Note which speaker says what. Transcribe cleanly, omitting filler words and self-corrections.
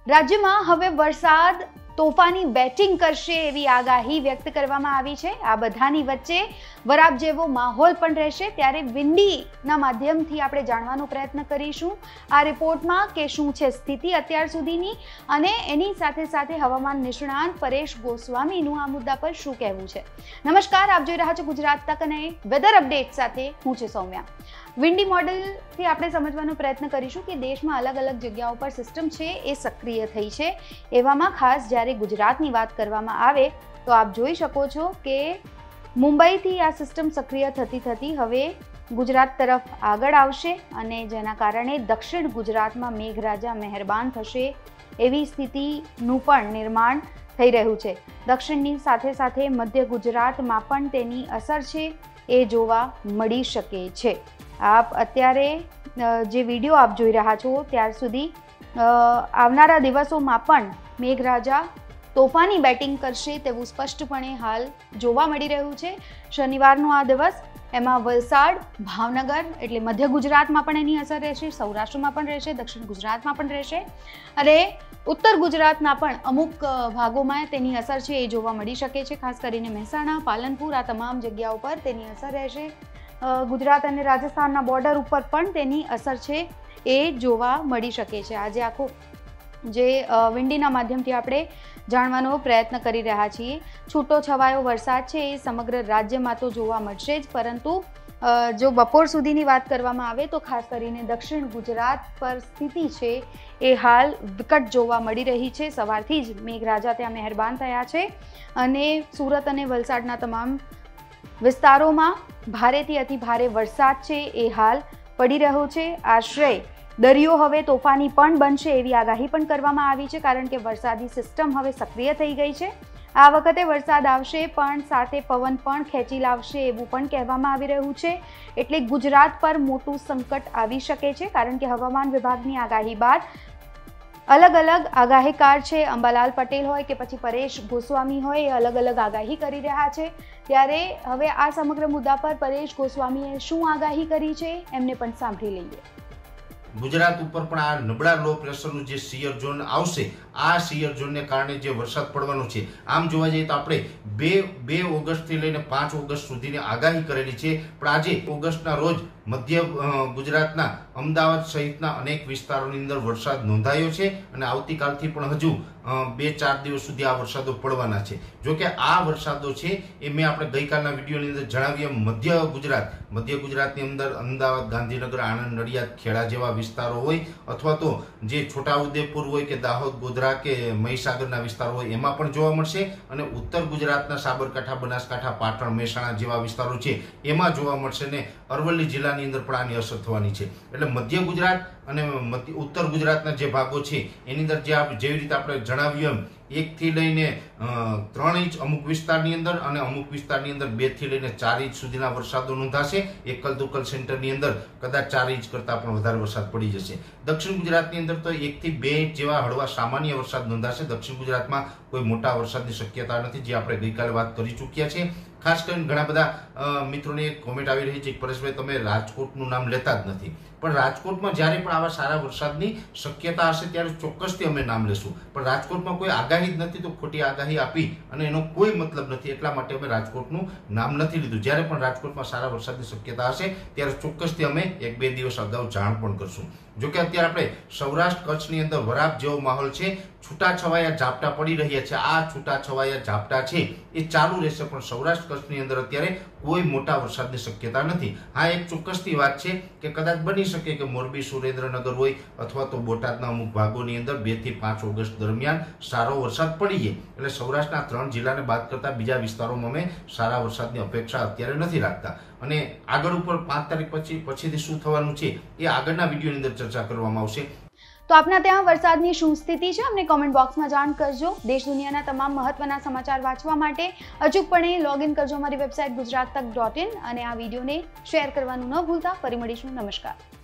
Speaker 1: રાજ્યમાં હવે વરસાદ તોફાની બેટિંગ કરશે એવી આગાહી વ્યક્ત કરવામાં આવી છે। આ બધાની વચ્ચે વરાપ જેવો માહોલ પણ રહેશે, ત્યારે વિંડીના માધ્યમથી આપણે જાણવાનો પ્રયત્ન કરીશું આ રિપોર્ટમાં કે શું છે સ્થિતિ અત્યાર સુધીની, અને એની સાથે સાથે હવામાન નિષ્ણાંત પરેશ ગોસ્વામીનું આ મુદ્દા પર શું કહેવું છે। નમસ્કાર, આપ જોઈ રહ્યા છો ગુજરાત તક અને વેધર અપડેટ સાથે હું છું સૌમ્યા। વિન્ડી મોડેલથી આપણે સમજવાનો પ્રયત્ન કરીશું કે દેશમાં અલગ અલગ જગ્યાઓ પર સિસ્ટમ છે એ સક્રિય થઈ છે। એવામાં ખાસ જ્યારે ગુજરાતની વાત કરવામાં આવે તો આપ જોઈ શકો છો કે મુંબઈથી આ સિસ્ટમ સક્રિય થતી થતી હવે ગુજરાત તરફ આગળ આવશે, અને જેના કારણે દક્ષિણ ગુજરાતમાં મેઘરાજા મહેરબાન થશે એવી સ્થિતિનું પણ નિર્માણ થઈ રહ્યું છે। દક્ષિણની સાથે સાથે મધ્ય ગુજરાતમાં પણ તેની અસર છે એ જોવા મળી શકે છે। આપ અત્યારે જે વિડીયો આપ જોઈ રહ્યા છો ત્યાર સુધી આવનારા દિવસોમાં પણ મેઘરાજા તોફાની બેટિંગ કરશે તેવું સ્પષ્ટપણે હાલ જોવા મળી રહ્યું છે। શનિવારનો આ દિવસ, એમાં વલસાડ, ભાવનગર એટલે મધ્ય ગુજરાતમાં પણ એની અસર રહેશે, સૌરાષ્ટ્રમાં પણ રહેશે, દક્ષિણ ગુજરાતમાં પણ રહેશે, અને ઉત્તર ગુજરાતના પણ અમુક ભાગોમાં તેની અસર છે એ જોવા મળી શકે છે। ખાસ કરીને મહેસાણા, પાલનપુર આ તમામ જગ્યાઓ પર તેની અસર રહેશે। ગુજરાત અને રાજસ્થાનના બોર્ડર ઉપર પણ તેની અસર છે એ જોવા મળી શકે છે। આજે આખો જે વિન્ડીના માધ્યમથી આપણે જાણવાનો પ્રયત્ન કરી રહ્યા છીએ, છૂટો છવાયો વરસાદ છે એ સમગ્ર રાજ્યમાં તો જોવા મળશે જ, પરંતુ જો બપોર સુધીની વાત કરવામાં આવે તો ખાસ કરીને દક્ષિણ ગુજરાત પર સ્થિતિ છે એ હાલ વિકટ જોવા મળી રહી છે। સવારથી જ મેઘરાજા ત્યાં મહેરબાન થયા છે, અને સુરત અને વલસાડના તમામ વિસ્તારોમાં ભારેથી અતિ ભારે વરસાદ છે એ હાલ પડી રહ્યો છે। આશ્રય દરિયો હવે તોફાની પણ બનશે એવી આગાહી પણ કરવામાં આવી છે, કારણ કે વરસાદી સિસ્ટમ હવે સક્રિય થઈ ગઈ છે। આ વખતે વરસાદ આવશે પણ સાથે પવન પણ ખેંચી લાવશે એવું પણ કહેવામાં આવી રહ્યું છે, એટલે ગુજરાત પર મોટું સંકટ આવી શકે છે, કારણ કે હવામાન વિભાગની આગાહી બાદ અલગ અલગ આગાહીકાર છે, અંબાલાલ પટેલ હોય કે પછી પરેશ ગોસ્વામી હોય, એ અલગ અલગ આગાહી કરી રહ્યા છે। ત્યારે હવે આ સમગ્ર મુદ્દા પર પરેશ ગોસ્વામીએ શું આગાહી કરી છે એમને પણ સાંભળી લઈએ।
Speaker 2: ગુજરાત ઉપર પણ આ નબળા લો પ્રેશરનું જે સિયર ઝોન આવશે, આ સિયર ઝોનને કારણે જે વરસાદ પડવાનો છે, આમ જોવા જઈએ તો આપણે બે ઓગસ્ટથી લઈને 5 ઓગસ્ટ સુધીની આગાહી કરેલી છે, પણ આજે ઓગસ્ટના રોજ મધ્ય ગુજરાતના અમદાવાદ સહિતના અનેક વિસ્તારોની અંદર વરસાદ નોંધાયો છે, અને આવતીકાલથી પણ હજુ 2-4 દિવસ સુધી આ વરસાદો પડવાના છે। જોકે આ વરસાદો છે એ મેં આપણે ગઈકાલના વિડીયોની અંદર જણાવ્યું, મધ્ય ગુજરાતની અંદર અમદાવાદ, ગાંધીનગર, આણંદ, નડિયાદ, ખેડા જેવા વિસ્તારો હોય, અથવા તો જે છોટાઉદેપુર હોય કે દાહોદ, ગોધરા કે મહીસાગરના વિસ્તારો હોય એમાં પણ જોવા મળશે, અને ઉત્તર ગુજરાતના સાબરકાંઠા, બનાસકાંઠા, પાટણ, મહેસાણા જેવા વિસ્તારો છે એમાં જોવા મળશે, ને અરવલ્લી જિલ્લાની અંદર પણ આની અસર થવાની છે। એટલે મધ્ય ગુજરાત અને ઉત્તર ગુજરાતના જે ભાગો છે એની અંદર જેવી રીતે આપણે જણાવ્યું એમ 1 થી લઈને 3 ઇંચ અમુક વિસ્તારની અંદર, અને અમુક વિસ્તારની અંદર 2 થી લઈને 4 ઇંચ સુધીના વરસાદો નોંધાશે। એકલ દુકલ સેન્ટરની અંદર કદાચ 4 ઇંચ કરતાં પણ વધારે વરસાદ પડી જશે। દક્ષિણ ગુજરાતની અંદર તો 1 થી 2 ઇંચ જેવા હળવા સામાન્ય વરસાદ નોંધાશે। દક્ષિણ ગુજરાતમાં કોઈ મોટા વરસાદની શક્યતા નથી, જે આપણે ગઈકાલે વાત કરી ચૂક્યા છે। ખાસ કરીને ઘણા બધા મિત્રોની એક કોમેન્ટ આવી રહી છે, પરેશભાઈ તમે રાજકોટનું નામ લેતા જ નથી, પણ રાજકોટમાં જ્યારે પણ આવા સારા વરસાદની શક્યતા હશે ત્યારે ચોક્કસથી અમે નામ લેશું, પણ રાજકોટમાં કોઈ આગાહી જ નથી, તો ખોટી આગાહી આપી અને એનો કોઈ મતલબ નથી, એટલા માટે અમે રાજકોટનું નામ નથી લીધું। જ્યારે પણ રાજકોટમાં સારા વરસાદની શક્યતા હશે ત્યારે ચોક્કસથી અમે 1-2 દિવસ અગાઉ જાણ પણ કરશું। જોકે અત્યારે આપણે સૌરાષ્ટ્ર કચ્છની અંદર વરાપ જેવો માહોલ છે, છૂટાછવાયા ઝાપટા પડી રહ્યા છે। આ છૂટાછવાયા ઝાપટા છે એ ચાલુ રહેશે, પણ સૌરાષ્ટ્ર કચ્છની અંદર અત્યારે કોઈ મોટા વરસાદની શક્યતા નથી। હા, એક ચોક્કસથી વાત છે કે કદાચ બની શકે કે મોરબી, સુરેન્દ્રનગર હોય અથવા તો બોટાદના અમુક ભાગોની અંદર 2 થી 5 ઓગસ્ટ દરમિયાન સારો વરસાદ પડી જાય, એટલે સૌરાષ્ટ્રના 3 જિલ્લાને બાદ કરતા બીજા વિસ્તારોમાં અમે સારા વરસાદની અપેક્ષા અત્યારે નથી રાખતા, અને આગળ ઉપર 5 તારીખ પછીથી શું થવાનું છે એ આગળના વિડીયોની અંદર ચર્ચા કરવામાં આવશે।
Speaker 1: તો આપના ત્યાં વરસાદની શું સ્થિતિ છે અમને કોમેન્ટ બોક્સમાં જાણ કરજો। દેશ દુનિયાના તમામ મહત્વના સમાચાર વાંચવા માટે અચૂકપણે લોગિન કરજો અમારી વેબસાઇટ gujarattak.in, અને આ વિડીયોને શેર કરવાનું ન ભૂલતા। ફરી મળીશું। નમસ્કાર।